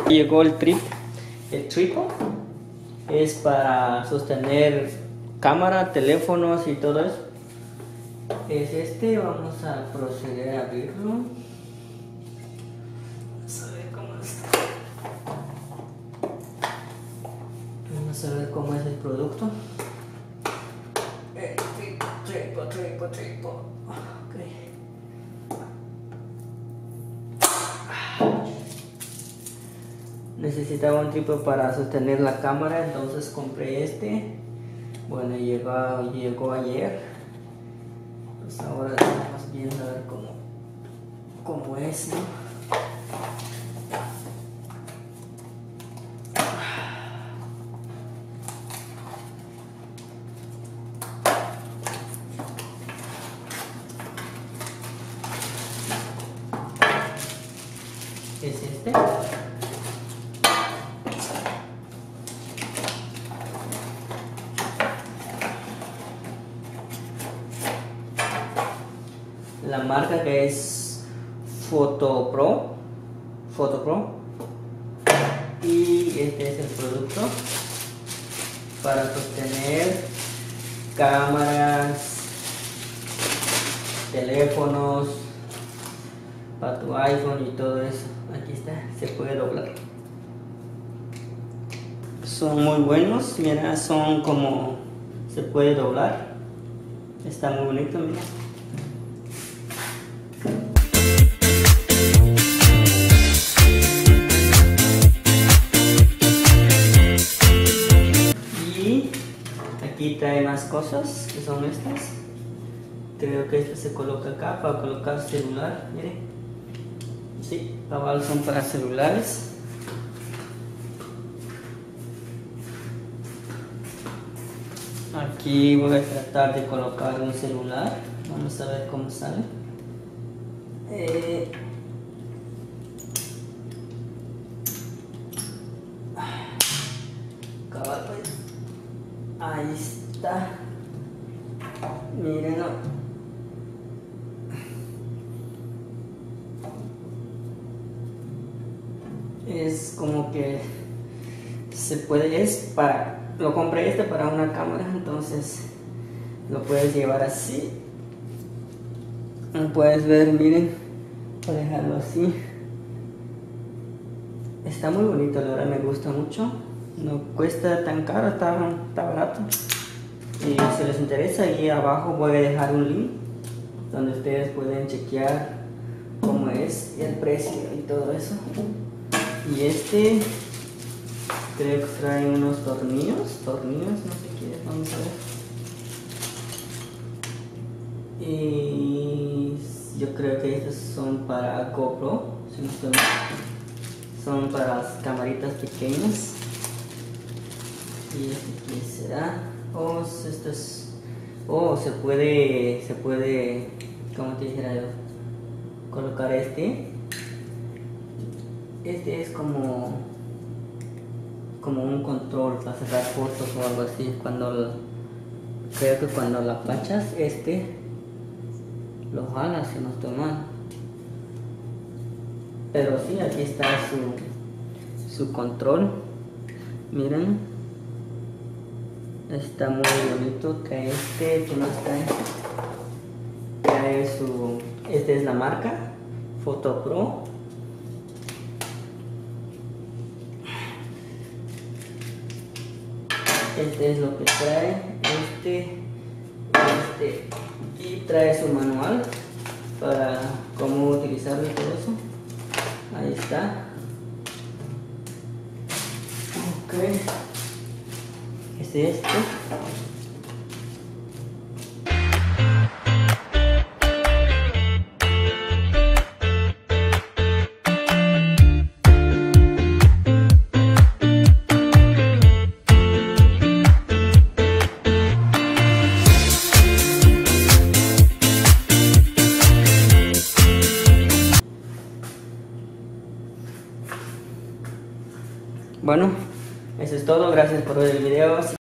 Llegó el trípode. Es para sostener cámara, teléfonos y todo eso. Es este. Vamos a proceder a abrirlo. Vamos a ver cómo está. Vamos a ver cómo es el producto. Trípode. Okay. Necesitaba un trípode para sostener la cámara, entonces compré este. Bueno, llegó ayer. Pues ahora estamos viendo a ver cómo es, ¿no? Es este. La marca que es Photopro. Y este es el producto para sostener cámaras, teléfonos, para tu iPhone y todo eso. Aquí está, se puede doblar. Son muy buenos, mira, son como se puede doblar. Está muy bonito, mira. Y aquí trae más cosas que son estas. Creo que esto se coloca acá para colocar celular, miren. Sí, cabal son para celulares. Aquí voy a tratar de colocar un celular. Vamos a ver cómo sale. Cabal, pues. Ahí está. Miren, ¿no? Es como que se puede, lo compré para una cámara, entonces lo puedes llevar así. Puedes ver, miren, voy a dejarlo así. Está muy bonito, la verdad me gusta mucho. No cuesta tan caro, está barato. Y si les interesa, ahí abajo voy a dejar un link donde ustedes pueden chequear cómo es el precio y todo eso. Y este creo que trae unos tornillos, no sé qué, vamos a ver. Y yo creo que estos son para GoPro, si no estoy mal. Son para las camaritas pequeñas. Y este aquí será. Se puede, como te dijera yo, colocar este. Este es como un control para sacar fotos o algo así. Creo que cuando la planchas, lo jalas, si no estoy mal. Pero sí, aquí está su control. Miren, está muy bonito. Trae ¿qué más trae? Trae esta es la marca Photopro. Este es lo que trae, y trae su manual para cómo utilizarlo y todo eso. Ahí está. Ok. Es este. Bueno, eso es todo. Gracias por ver el video.